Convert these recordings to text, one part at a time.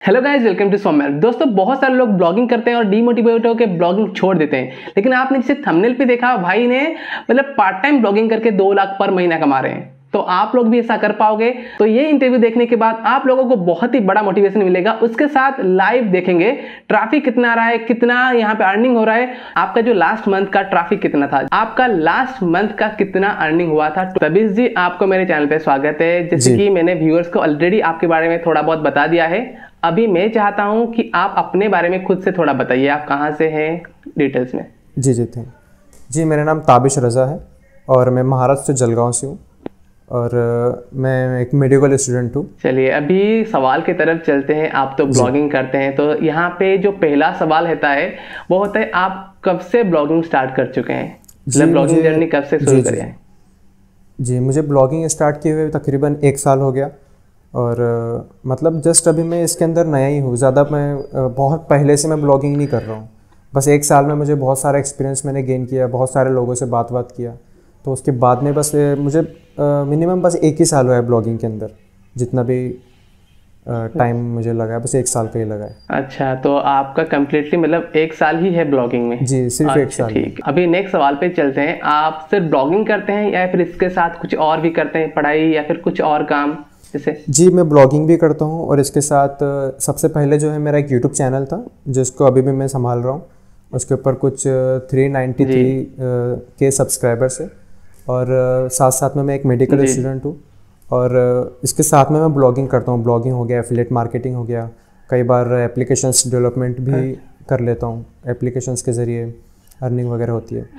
Hello guys, welcome to Saumya. दोस्तों, बहुत सारे लोग ब्लॉगिंग करते हैं और डीमोटिवेट होकर ब्लॉगिंग छोड़ देते हैं। लेकिन आपने जिसे थंबनेल पे देखा, भाई ने पार्ट टाइम ब्लॉगिंग करके 2 लाख पर महीना कमा रहे हैं। तो आप लोग भी ऐसा कर पाओगे? तो ये इंटरव्यू देखने के बाद आप लोगों को बहुत ही बड़ा मोटिवेशन मिलेगा। उसके साथ लाइव देखेंगे ट्रैफिक कितना आ रहा है, कितना यहाँ पे अर्निंग हो रहा है, आपका जो लास्ट मंथ का ट्रैफिक कितना था, आपका लास्ट मंथ का कितना अर्निंग हुआ था। तबीश जी, आपको मेरे चैनल पे स्वागत है। जैसे कि मैंने व्यूअर्स को ऑलरेडी आपके बारे में थोड़ा बहुत बता दिया है, अभी मैं चाहता हूं कि आप अपने बारे में खुद से थोड़ा बताइए। आप कहां से हैं डिटेल्स में? जी, मेरा नाम ताबिश रज़ा है और मैं महाराष्ट्र जलगांव से हूँ और मैं एक मेडिकल स्टूडेंट हूँ। चलिए, अभी सवाल की तरफ चलते हैं। आप तो ब्लॉगिंग करते हैं, तो यहाँ पे जो पहला सवाल होता है वो होता है, आप कब से ब्लॉगिंग स्टार्ट कर चुके हैं? मतलब ब्लॉगिंग जर्नी कब से शुरू करी है? जी, मुझे ब्लॉगिंग स्टार्ट किए हुए तकरीबन 1 साल हो गया और मतलब जस्ट अभी मैं इसके अंदर नया ही हूँ। ज़्यादा मैं बहुत पहले से मैं ब्लॉगिंग नहीं कर रहा हूँ। बस 1 साल में मुझे बहुत सारा एक्सपीरियंस मैंने गेन किया, बहुत सारे लोगों से बात किया। तो उसके बाद में बस मुझे मिनिमम बस 1 ही साल हुआ है ब्लॉगिंग के अंदर। जितना भी टाइम मुझे लगा है, बस 1 साल का ही लगा है। अच्छा, तो आपका कम्प्लीटली मतलब 1 साल ही है ब्लॉगिंग में? जी, सिर्फ 1 साल। ठीक। अभी नेक्स्ट सवाल पे चलते हैं। आप सिर्फ ब्लॉगिंग करते हैं या फिर इसके साथ कुछ और भी करते हैं, पढ़ाई या फिर कुछ और काम जैसे? जी, मैं ब्लॉगिंग भी करता हूँ और इसके साथ सबसे पहले जो है मेरा एक यूट्यूब चैनल था जिसको अभी भी मैं संभाल रहा हूँ। उसके ऊपर कुछ 393 के सब्सक्राइबर्स है और साथ साथ में मैं एक मेडिकल स्टूडेंट हूँ और इसके साथ में मैं ब्लॉगिंग करता हूँ। ब्लॉगिंग हो गया, एफिलिएट मार्केटिंग हो गया, कई बार एप्लीकेशंस डेवलपमेंट भी कर लेता हूँ। एप्लीकेशंस के ज़रिए अर्निंग वगैरह होती है।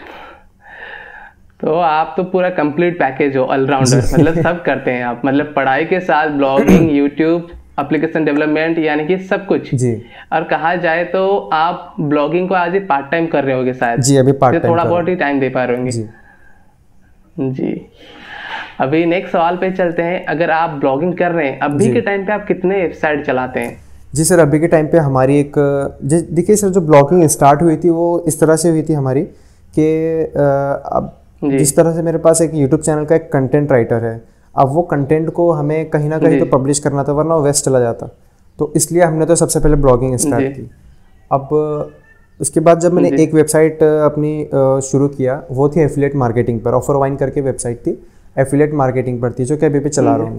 तो आप तो पूरा कंप्लीट पैकेज हो, ऑलराउंडर। मतलब सब करते हैं आप, मतलब पढ़ाई के साथ ब्लॉगिंग, यूट्यूब, एप्लीकेशन डेवलपमेंट, यानी कि सब कुछ। जी। और कहा जाए तो आप ब्लॉगिंग को आज ही पार्ट टाइम कर रहे होगे शायद? जी, अभी पार्ट टाइम थोड़ा बहुत ही टाइम दे पा रहे होंगे। जी। अभी नेक्स्ट सवाल पे चलते हैं। अगर आप ब्लॉगिंग कर रहे हैं अभी के टाइम पे, आप कितने वेबसाइट चलाते हैं? जी सर, अभी के टाइम पे हमारी एक देखिए सर, जो ब्लॉगिंग स्टार्ट हुई थी वो इस तरह से हुई थी हमारी कि अब जिस तरह से मेरे पास एक यूट्यूब चैनल का एक कंटेंट राइटर है, अब वो कंटेंट को हमें कहीं ना कहीं तो पब्लिश करना था, वरना वो वेस्ट चला जाता। तो इसलिए हमने तो सबसे पहले ब्लॉगिंग स्टार्ट की। अब उसके बाद जब मैंने एक वेबसाइट अपनी शुरू किया, वो थी एफिलिएट मार्केटिंग पर। ऑफर वाइन करके वेबसाइट थी, एफिलिएट मार्केटिंग पर थी, जो कि अभी भी चला रहा हूँ मैं।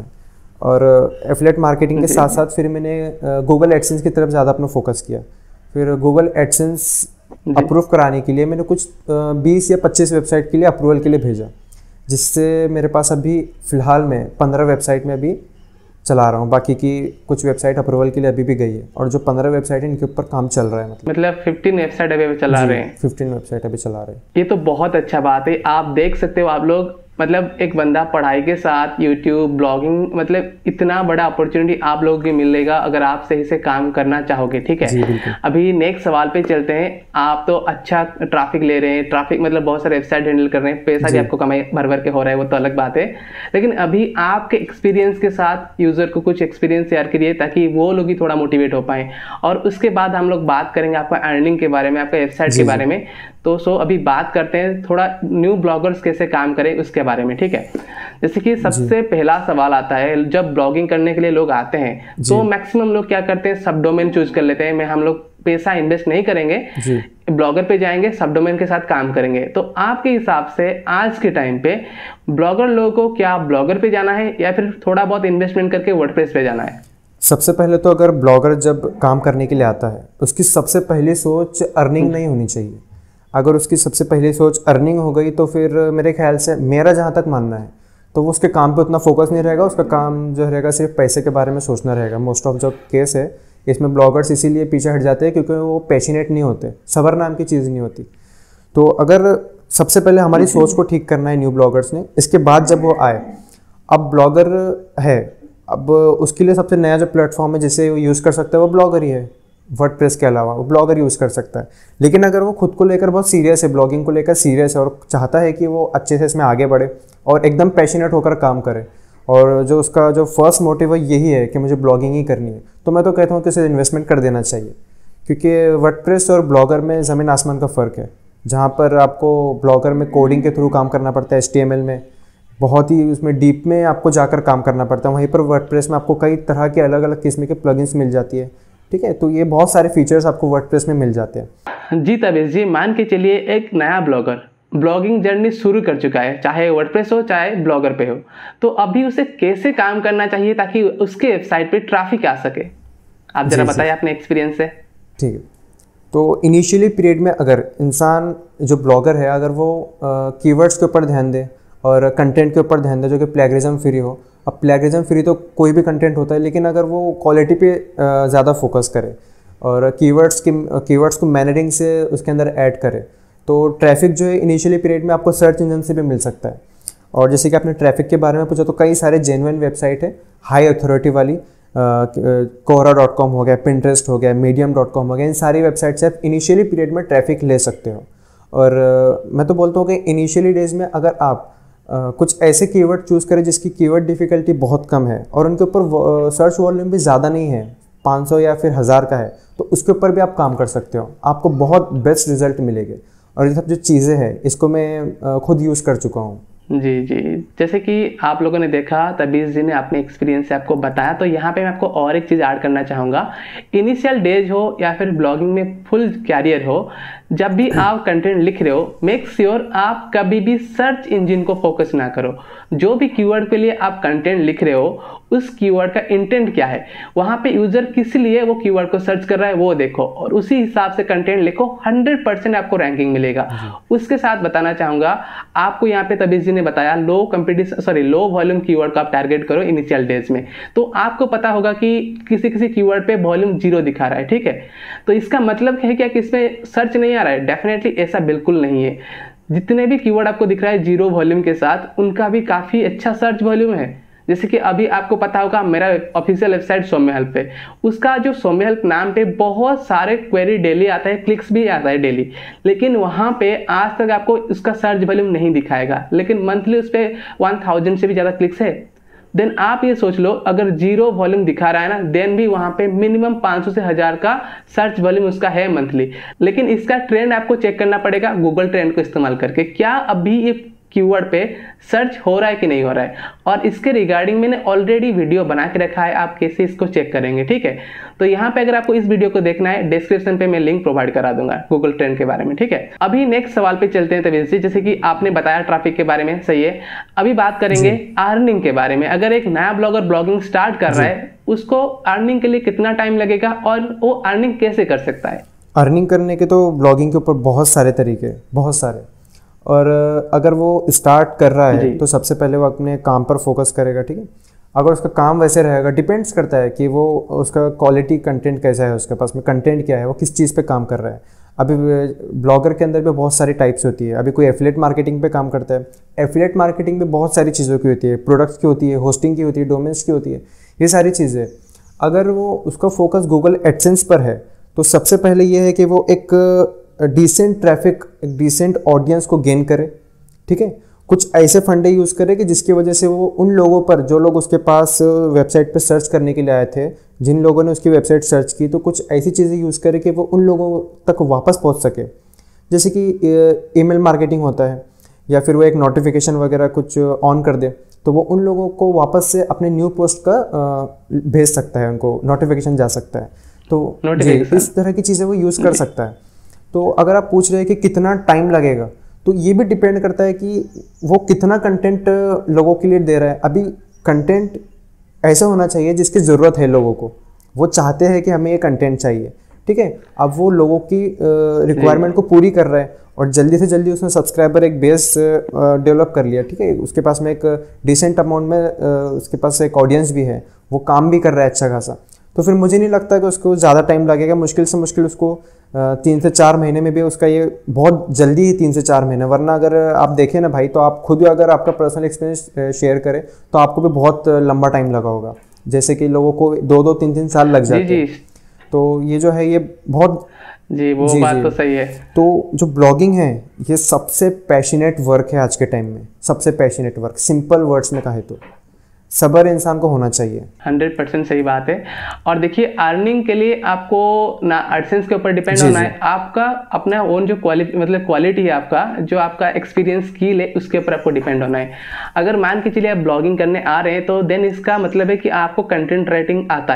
और एफिलिएट मार्केटिंग के साथ साथ फिर मैंने गूगल एडसेंस की तरफ ज़्यादा अपना फोकस किया। फिर गूगल एडसेंस अप्रूव कराने के लिए मैंने कुछ 20 या 25 वेबसाइट के लिए अप्रूवल के लिए भेजा, जिससे मेरे पास अभी फ़िलहाल में 15 वेबसाइट में अभी चला रहा हूँ। बाकी की कुछ वेबसाइट अप्रूवल के लिए अभी भी गई है और जो 15 वेबसाइट है इनके ऊपर काम चल रहा है। मतलब 15 वेबसाइट अभी चला रहे हैं? 15 वेबसाइट अभी चला रहे हैं। ये तो बहुत अच्छा बात है। आप देख सकते हो, आप लोग मतलब एक बंदा पढ़ाई के साथ यूट्यूब, ब्लॉगिंग, मतलब इतना बड़ा अपॉर्चुनिटी आप लोगों को मिलेगा अगर आप सही से काम करना चाहोगे। ठीक है। अभी नेक्स्ट सवाल पे चलते हैं। आप तो अच्छा ट्रैफिक ले रहे हैं, ट्रैफिक मतलब बहुत सारे वेबसाइट हैंडल कर रहे हैं, पैसा भी आपको कमाई भर के हो रहा है, वो तो अलग बात है। लेकिन अभी आपके एक्सपीरियंस के साथ यूजर को कुछ एक्सपीरियंस शेयर करिए ताकि वो लोग ही थोड़ा मोटिवेट हो पाए। और उसके बाद हम लोग बात करेंगे आपका अर्निंग के बारे में, आपका वेबसाइट के बारे में। तो अभी बात करते हैं थोड़ा न्यू ब्लॉगर्स कैसे काम करें उसके बारे में। ठीक है। जैसे कि सबसे पहला सवाल आता है, जब ब्लॉगिंग करने के लिए लोग आते हैं तो मैक्सिमम लोग क्या करते हैं, सब डोमेन चूज कर लेते हैं। हम लोग पैसा इन्वेस्ट नहीं करेंगे, ब्लॉगर पे जाएंगे, सब डोमेन के साथ काम करेंगे। तो आपके हिसाब से आज के टाइम पे ब्लॉगर लोगों को क्या ब्लॉगर पे जाना है या फिर थोड़ा बहुत इन्वेस्टमेंट करके वर्डप्रेस पे जाना है? सबसे पहले तो अगर ब्लॉगर जब काम करने के लिए आता है, उसकी सबसे पहली सोच अर्निंग नहीं होनी चाहिए। अगर उसकी सबसे पहली सोच अर्निंग हो गई तो फिर मेरे ख्याल से, मेरा जहाँ तक मानना है, तो वो उसके काम पे उतना फोकस नहीं रहेगा। उसका काम जो रहेगा सिर्फ पैसे के बारे में सोचना रहेगा। मोस्ट ऑफ जो केस है इसमें ब्लॉगर्स इसीलिए पीछे हट जाते हैं क्योंकि वो पैशनेट नहीं होते, सब्र नाम की चीज़ नहीं होती। तो अगर सबसे पहले हमारी सोच को ठीक करना है न्यू ब्लॉगर्स ने, इसके बाद जब वो आए, अब ब्लॉगर है, अब उसके लिए सबसे नया जो प्लेटफॉर्म है जिसे वो यूज़ कर सकता है वो ब्लॉगर ही है। वर्डप्रेस के अलावा वो ब्लॉगर यूज़ कर सकता है। लेकिन अगर वो खुद को लेकर बहुत सीरियस है, ब्लॉगिंग को लेकर सीरियस है और चाहता है कि वो अच्छे से इसमें आगे बढ़े और एकदम पैशनेट होकर काम करे, और जो उसका जो फर्स्ट मोटिव है यही है कि मुझे ब्लॉगिंग ही करनी है, तो मैं तो कहता हूँ कि इसे इन्वेस्टमेंट कर देना चाहिए। क्योंकि वर्डप्रेस और ब्लॉगर में ज़मीन आसमान का फ़र्क है। जहाँ पर आपको ब्लॉगर में कोडिंग के थ्रू काम करना पड़ता है, HTML में बहुत ही उसमें डीप में आपको जाकर काम करना पड़ता है। वहीं पर वर्डप्रेस में आपको कई तरह के अलग अलग किस्म के प्लगइन्स मिल जाती है, ठीक है। तो ये बहुत सारे फीचर्स आपको वर्डप्रेस में मिल जाते हैं। जी तबीज़ जी, मान के चलिए एक नया ब्लॉगर ब्लॉगिंग जर्नी शुरू कर चुका है, चाहे वर्डप्रेस हो चाहे ब्लॉगर पे हो, तो अभी उसे कैसे काम करना चाहिए ताकि उसके वेबसाइट पे ट्रैफिक आ सके? आप जरा बताइए अपने एक्सपीरियंस से। ठीक है। तो इनिशियली पीरियड में अगर इंसान जो ब्लॉगर है अगर वो कीवर्ड्स के ऊपर ध्यान दे और कंटेंट के ऊपर ध्यान दे जो कि प्लेगरिज्म फ्री हो। अब प्लेगरिज्म फ्री तो कोई भी कंटेंट होता है, लेकिन अगर वो क्वालिटी पे ज़्यादा फोकस करे और कीवर्ड्स को मैनरिंग से उसके अंदर ऐड करे, तो ट्रैफिक जो है इनिशियली पीरियड में आपको सर्च इंजन से भी मिल सकता है। और जैसे कि आपने ट्रैफिक के बारे में पूछा, तो कई सारे जेन्युइन वेबसाइट है हाई अथॉरिटी वाली, Quora.com हो गया, Pinterest हो गया, Medium.com हो गया, इन सारी वेबसाइट से आप इनिशियली पीरियड में ट्रैफिक ले सकते हो। और मैं तो बोलता हूँ कि इनिशियली डेज में अगर आप कुछ ऐसे कीवर्ड चूज़ करें जिसकी कीवर्ड डिफ़िकल्टी बहुत कम है और उनके ऊपर सर्च वॉल्यूम भी ज़्यादा नहीं है, 500 या फिर 1000 का है, तो उसके ऊपर भी आप काम कर सकते हो, आपको बहुत बेस्ट रिजल्ट मिलेंगे। और ये सब जो चीज़ें हैं इसको मैं खुद यूज़ कर चुका हूँ। जी जी, जैसे कि आप लोगों ने देखा, तबीज़ जी ने अपने एक्सपीरियंस से आपको बताया, तो यहाँ पे मैं आपको और एक चीज़ ऐड करना चाहूँगा। इनिशियल डेज हो या फिर ब्लॉगिंग में फुल कैरियर हो, जब भी आप कंटेंट लिख रहे हो, मेक श्योर आप कभी भी सर्च इंजन को फोकस ना करो। जो भी कीवर्ड के लिए आप कंटेंट लिख रहे हो, उस कीवर्ड का इंटेंट क्या है, वहाँ पे यूज़र किस लिए वो कीवर्ड को सर्च कर रहा है वो देखो और उसी हिसाब से कंटेंट लिखो, 100% आपको रैंकिंग मिलेगा। उसके साथ बताना चाहूँगा आपको, यहाँ पे तबीज़ जी ने बताया लो वॉल्यूम कीवर्ड का आप टारगेट करो इनिशियल डेज में, तो आपको पता होगा कि किसी किसी कीवर्ड पे वॉल्यूम 0 दिखा रहा है, ठीक है। तो इसका मतलब है क्या कि इसमें सर्च नहीं आ रहा है? डेफिनेटली ऐसा बिल्कुल नहीं है। जितने भी कीवर्ड आपको दिख रहा है 0 वॉल्यूम के साथ, उनका भी काफ़ी अच्छा सर्च वॉल्यूम है। जैसे कि अभी आपको पता होगा मेरा ऑफिशियल वेबसाइट सौम्य हेल्प है, उसका जो सौम्य हेल्प नाम पे बहुत सारे क्वेरी डेली आता है, क्लिक्स भी आता है डेली, लेकिन वहाँ पे आज तक आपको उसका सर्च वॉल्यूम नहीं दिखाएगा, लेकिन मंथली उस पर 1000 से भी ज़्यादा क्लिक्स है। देन आप ये सोच लो, अगर 0 वॉल्यूम दिखा रहा है ना, देन भी वहाँ पे मिनिमम 500 से 1000 का सर्च वॉल्यूम उसका है मंथली। लेकिन इसका ट्रेंड आपको चेक करना पड़ेगा गूगल ट्रेंड को इस्तेमाल करके, क्या अभी ये कीवर्ड पे सर्च हो रहा है कि नहीं हो रहा है। और इसके रिगार्डिंग मैंने ऑलरेडी वीडियो बना के रखा है, आप कैसे इसको चेक करेंगे, ठीक है। तो यहाँ पे अगर आपको इस वीडियो को देखना है, डिस्क्रिप्शन पे मैं लिंक प्रोवाइड करा दूंगा गूगल ट्रेंड के बारे में, ठीक है। अभी नेक्स्ट सवाल पे चलते हैं तबीज़ जी। जैसे कि आपने बताया ट्रैफिक के बारे में, सही है। अभी बात करेंगे अर्निंग के बारे में। अगर एक नया ब्लॉगर ब्लॉगिंग स्टार्ट कर रहा है, उसको अर्निंग के लिए कितना टाइम लगेगा और वो अर्निंग कैसे कर सकता है? अर्निंग करने के तो ब्लॉगिंग के ऊपर बहुत सारे तरीके, बहुत सारे। और अगर वो स्टार्ट कर रहा है तो सबसे पहले वो अपने काम पर फोकस करेगा, ठीक है। अगर उसका काम वैसे रहेगा, डिपेंड्स करता है कि वो उसका क्वालिटी कंटेंट कैसा है, उसके पास में कंटेंट क्या है, वो किस चीज़ पे काम कर रहा है। अभी ब्लॉगर के अंदर भी बहुत सारी टाइप्स होती है। अभी कोई एफिलिएट मार्केटिंग पे काम करता है, एफिलिएट मार्केटिंग में बहुत सारी चीज़ों की होती है, प्रोडक्ट्स की होती है, होस्टिंग की होती है, डोमेन्स की होती है, ये सारी चीज़ें। अगर वो उसका फोकस गूगल एडसेंस पर है तो सबसे पहले ये है कि वो एक डिसेंट ट्रैफिक, एक डिसेंट ऑडियंस को गेन करे, ठीक है। कुछ ऐसे फंडे यूज़ करे कि जिसकी वजह से वो उन लोगों पर, जो लोग उसके पास वेबसाइट पे सर्च करने के लिए आए थे, जिन लोगों ने उसकी वेबसाइट सर्च की, तो कुछ ऐसी चीज़ें यूज़ करे कि वो उन लोगों तक वापस पहुंच सके। जैसे कि ईमेल मार्केटिंग होता है, या फिर वो एक नोटिफिकेशन वगैरह कुछ ऑन कर दे तो वो उन लोगों को वापस से अपने न्यू पोस्ट का भेज सकता है, उनको नोटिफिकेशन जा सकता है। तो इस तरह की चीज़ें वो यूज़ कर सकता है। तो अगर आप पूछ रहे हैं कि कितना टाइम लगेगा, तो ये भी डिपेंड करता है कि वो कितना कंटेंट लोगों के लिए दे रहा है। अभी कंटेंट ऐसा होना चाहिए जिसकी ज़रूरत है लोगों को, वो चाहते हैं कि हमें ये कंटेंट चाहिए, ठीक है। अब वो लोगों की रिक्वायरमेंट को पूरी कर रहा है और जल्दी से जल्दी उसने सब्सक्राइबर एक बेस डेवलप कर लिया, ठीक है। उसके पास में एक डिसेंट अमाउंट में उसके पास एक ऑडियंस भी है, वो काम भी कर रहा है अच्छा खासा, तो फिर मुझे नहीं लगता कि उसको ज़्यादा टाइम लगेगा। मुश्किल से मुश्किल उसको 3 से 4 महीने में भी उसका ये बहुत जल्दी ही 3 से 4 महीने। वरना अगर आप देखें ना भाई, तो आप खुद अगर आपका पर्सनल एक्सपीरियंस शेयर करें तो आपको भी बहुत लंबा टाइम लगा होगा। जैसे कि लोगों को 2-2, 3-3 साल लग जाते हैं। तो ये जो है ये बहुत बात तो सही है। तो जो ब्लॉगिंग है ये सबसे पैशनेट वर्क है आज के टाइम में, सबसे पैशनेट वर्क। सिंपल वर्ड्स में कहे तो सब्र इंसान को होना चाहिए। 100% सही बात है। और देखिए, अर्निंग के लिए आपको ना एडसेंस के ऊपर डिपेंड होना है, आपका अपना ओन जो क्वालिटी है आपका, जो आपका एक्सपीरियंस स्किल है, उसके ऊपर आपको डिपेंड होना है। अगर मान के चलिए आप ब्लॉगिंग करने आ रहे हैं तो देन इसका मतलब है कि आपको कंटेंट राइटिंग आता है।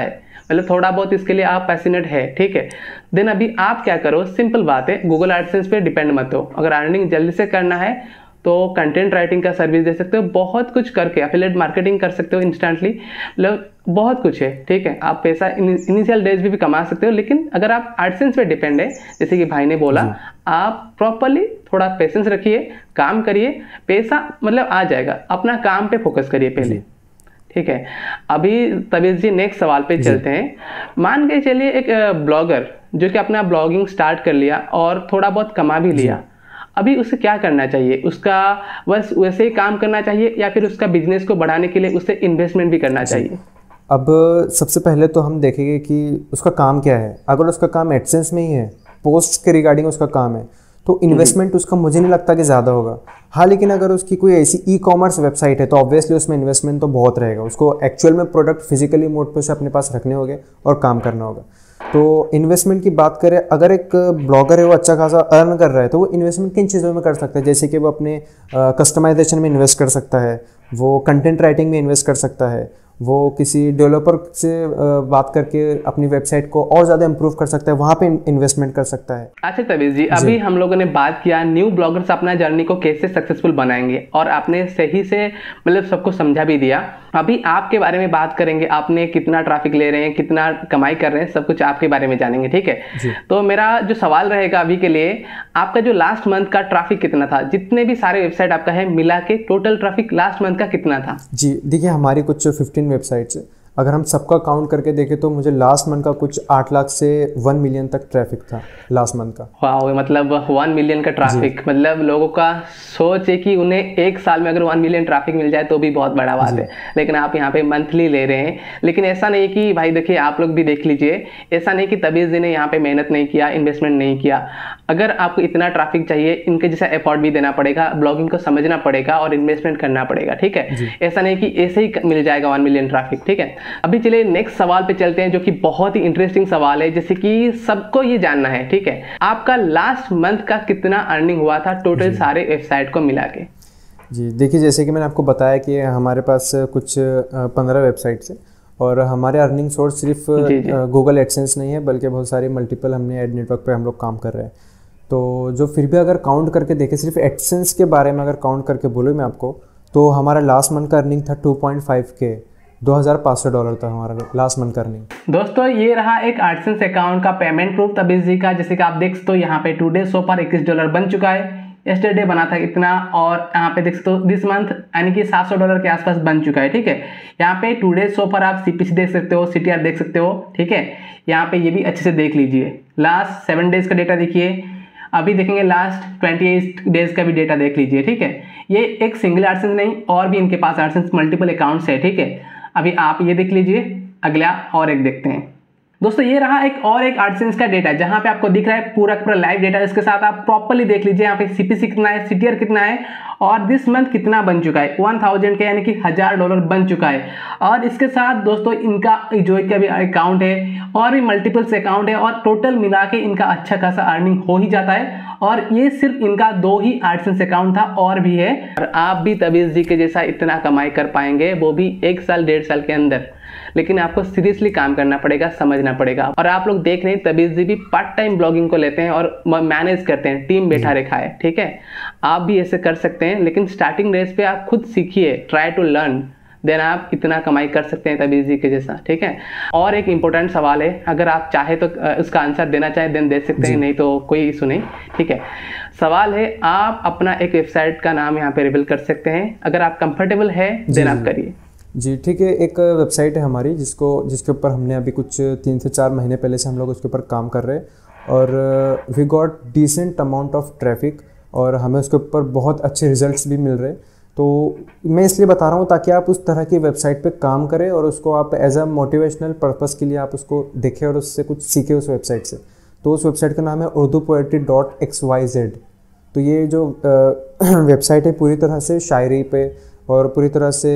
मतलब थोड़ा बहुत इसके लिए आप पैशनेट है, ठीक है। देन अभी आप क्या करो, सिंपल बात है, गूगल एडसेंस पे डिपेंड मत हो। अगर अर्निंग जल्दी से करना है तो कंटेंट राइटिंग का सर्विस दे सकते हो, बहुत कुछ करके एफिलिएट मार्केटिंग कर सकते हो इंस्टेंटली, मतलब बहुत कुछ है, ठीक है। आप पैसा इनिशियल डेज भी कमा सकते हो, लेकिन अगर आप एडसेंस पे डिपेंड है, जैसे कि भाई ने बोला, आप प्रॉपरली थोड़ा पेशेंस रखिए, काम करिए, पैसा मतलब आ जाएगा। अपना काम पे फोकस करिए पहले, ठीक है। अभी तबीर जी नेक्स्ट सवाल पे चलते हैं। मान के चलिए एक ब्लॉगर जो कि अपना ब्लॉगिंग स्टार्ट कर लिया और थोड़ा बहुत कमा भी लिया, अभी उसे क्या करना चाहिए? उसका बस वैसे ही काम करना चाहिए या फिर उसका बिजनेस को बढ़ाने के लिए उसे इन्वेस्टमेंट भी करना चाहिए? अब सबसे पहले तो हम देखेंगे कि उसका काम क्या है। अगर उसका काम एडसेंस में ही है, पोस्ट के रिगार्डिंग उसका काम है, तो इन्वेस्टमेंट उसका मुझे नहीं लगता कि ज़्यादा होगा। हाँ, लेकिन अगर उसकी कोई ऐसी ई कॉमर्स वेबसाइट है तो ऑब्वियसली उसमें इन्वेस्टमेंट तो बहुत रहेगा। उसको एक्चुअल में प्रोडक्ट फिजिकली मोड पर से अपने पास रखने होंगे और काम करना होगा। तो इन्वेस्टमेंट की बात करें, अगर एक ब्लॉगर है वो अच्छा खासा अर्न कर रहा है तो वो इन्वेस्टमेंट किन चीज़ों में कर सकता है? जैसे कि वो अपने कस्टमाइजेशन में इन्वेस्ट कर सकता है, वो कंटेंट राइटिंग में इन्वेस्ट कर सकता है, वो किसी डेवलपर से बात करके अपनी वेबसाइट को और ज़्यादा इंप्रूव कर सकता है, वहाँ पे इन्वेस्टमेंट कर सकता है। अच्छा तबीर जी, अभी हम लोगों ने बात किया न्यू ब्लॉगर्स अपना जर्नी को कैसे सक्सेसफुल बनाएंगे, और आपने सही से मतलब सबको समझा भी दिया। अभी आपके बारे में बात करेंगे, आपने कितना ट्रैफिक ले रहे हैं, कितना कमाई कर रहे हैं, सब कुछ आपके बारे में जानेंगे, ठीक है। तो मेरा जो सवाल रहेगा अभी के लिए, आपका जो लास्ट मंथ का ट्रैफिक कितना था? जितने भी सारे वेबसाइट आपका है मिला के टोटल ट्रैफिक लास्ट मंथ का कितना था? जी देखिए, हमारी कुछ 15 वेबसाइट्स है। अगर हम सबका काउंट करके देखें तो मुझे लास्ट मंथ का कुछ 8 लाख से 1 मिलियन तक ट्रैफिक था लास्ट मंथ का। वाह, मतलब 1 मिलियन का ट्रैफिक, मतलब लोगों का सोच है कि उन्हें एक साल में अगर 1 मिलियन ट्रैफिक मिल जाए तो भी बहुत बड़ा बात है, लेकिन आप यहाँ पे मंथली ले रहे हैं। लेकिन ऐसा नहीं कि भाई देखिए, आप लोग भी देख लीजिए, ऐसा नहीं कि तबीर जी ने यहाँ पे मेहनत नहीं किया, इन्वेस्टमेंट नहीं किया। अगर आपको इतना ट्रैफिक चाहिए, इनके जैसा एफर्ट भी देना पड़ेगा, ब्लॉगिंग को समझना पड़ेगा और इन्वेस्टमेंट करना पड़ेगा, ठीक है। ऐसा नहीं कि ऐसे ही मिल जाएगा 1 मिलियन ट्रैफिक, ठीक है। अभी चलिए नेक्स्ट सवाल पे चलते हैं, जो कि बहुत ही इंटरेस्टिंग सवाल है, जैसे कि सबको ये जानना है, ठीक है। आपका लास्ट मंथ का कितना अर्निंग हुआ था टोटल सारे वेबसाइट को मिला के? जी देखिए, जैसे कि मैंने आपको बताया कि हमारे पास कुछ 15 वेबसाइट्स हैं और हमारे अर्निंग सोर्स सिर्फ गूगल एडसेंस नहीं है, बल्कि बहुत सारे मल्टीपल हमने एड नेटवर्क पे हम लोग काम कर रहे हैं। तो जो फिर भी अगर काउंट करके देखें, सिर्फ एडसेंस के बारे में अगर काउंट करके बोलूँ मैं आपको, तो हमारा लास्ट मंथ का अर्निंग था 2.5K, $2,500 था हमारा लास्ट मंथ का अर्निंग। दोस्तों ये रहा एक एडसेंस अकाउंट का पेमेंट प्रूफ तबीर जी का। जैसे कि आप देख सकते हो यहाँ पे टुडे सो फार $21 बन चुका है, यस्टरडे बना था इतना, और यहाँ पे देख सकते हो दिस मंथ यानी कि $700 के आसपास बन चुका है, ठीक है। यहाँ पे टुडे सो फार आप CPC देख सकते हो, CTR देख सकते हो, ठीक है। यहाँ पे ये भी अच्छे से देख लीजिए, लास्ट 7 डेज का डेटा देखिए, अभी देखेंगे लास्ट 28 डेज का भी डेटा देख लीजिए, ठीक है। ये एक सिंगल एडसेंस नहीं, और भी इनके पास एडसेंस मल्टीपल अकाउंट्स है, ठीक है। अभी आप ये देख लीजिए, अगला और एक देखते हैं। दोस्तों ये रहा एक और एक एडसेंस का डेटा, जहां पे आपको दिख रहा है पूरा पूरा लाइव डेटा। इसके साथ आप प्रॉपर्ली देख लीजिए यहाँ पे CPC कितना है, CTR कितना है, और दिस मंथ कितना बन चुका है, 1000 के यानी कि $1000 बन चुका है। और इसके साथ दोस्तों इनका जो का भी अकाउंट है और भी मल्टीपल से अकाउंट है, और टोटल मिला के इनका अच्छा खासा अर्निंग हो ही जाता है। और ये सिर्फ इनका 2 ही एडसेंस अकाउंट था, और भी है। और आप भी तबीर जी के जैसा इतना कमाई कर पाएंगे, वो भी 1 साल 1.5 साल के अंदर। लेकिन आपको सीरियसली काम करना पड़ेगा, समझना पड़ेगा। और आप लोग देख रहे हैं तबीर जी भी पार्ट टाइम ब्लॉगिंग को लेते हैं और मैनेज करते हैं, टीम बैठा रखा है, ठीक है। आप भी ऐसे कर सकते हैं, लेकिन स्टार्टिंग रेस पे आप खुद सीखिए, ट्राई टू लर्न, देन आप इतना कमाई कर सकते हैं तबीर जी के जैसा, ठीक है। और एक इंपॉर्टेंट सवाल है, अगर आप चाहे तो उसका आंसर देना चाहे देन दे सकते हैं, नहीं तो कोई इशू नहीं, ठीक है। सवाल है, आप अपना एक वेबसाइट का नाम यहाँ पे रिवील कर सकते हैं, अगर आप कंफर्टेबल है देन आप करिए। जी ठीक है, एक वेबसाइट है हमारी जिसके ऊपर हमने अभी कुछ 3 से 4 महीने पहले से हम लोग उसके ऊपर काम कर रहे हैं, और we got decent amount of traffic, और हमें उसके ऊपर बहुत अच्छे रिजल्ट्स भी मिल रहे हैं। तो मैं इसलिए बता रहा हूँ ताकि आप उस तरह की वेबसाइट पे काम करें और उसको आप एज अ मोटिवेशनल पर्पस के लिए आप उसको देखें और उससे कुछ सीखें उस वेबसाइट से। तो उस वेबसाइट का नाम है urdupoetry.xyz। तो ये जो वेबसाइट है पूरी तरह से शायरी पे और पूरी तरह से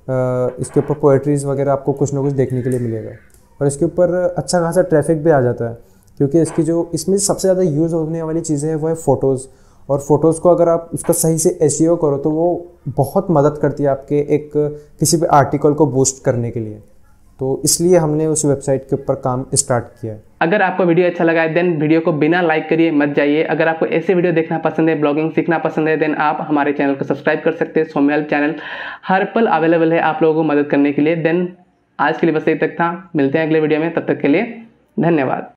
इसके ऊपर पोएट्रीज़ वगैरह आपको कुछ ना कुछ देखने के लिए मिलेगा, और इसके ऊपर अच्छा खासा ट्रैफिक भी आ जाता है, क्योंकि इसमें सबसे ज़्यादा यूज़ होने वाली चीज़ें हैं वो है फ़ोटोज़। और फोटोज़ को अगर आप उसका सही से SEO करो तो वो बहुत मदद करती है आपके किसी भी आर्टिकल को बूस्ट करने के लिए। तो इसलिए हमने उस वेबसाइट के ऊपर काम स्टार्ट किया है। अगर आपको वीडियो अच्छा लगा है देन वीडियो को बिना लाइक करिए मत जाइए। अगर आपको ऐसे वीडियो देखना पसंद है, ब्लॉगिंग सीखना पसंद है, देन आप हमारे चैनल को सब्सक्राइब कर सकते हैं। सौम्य हेल्प चैनल हर पल अवेलेबल है आप लोगों को मदद करने के लिए। देन आज के लिए बस यही तक था, मिलते हैं अगले वीडियो में, तब तक के लिए धन्यवाद।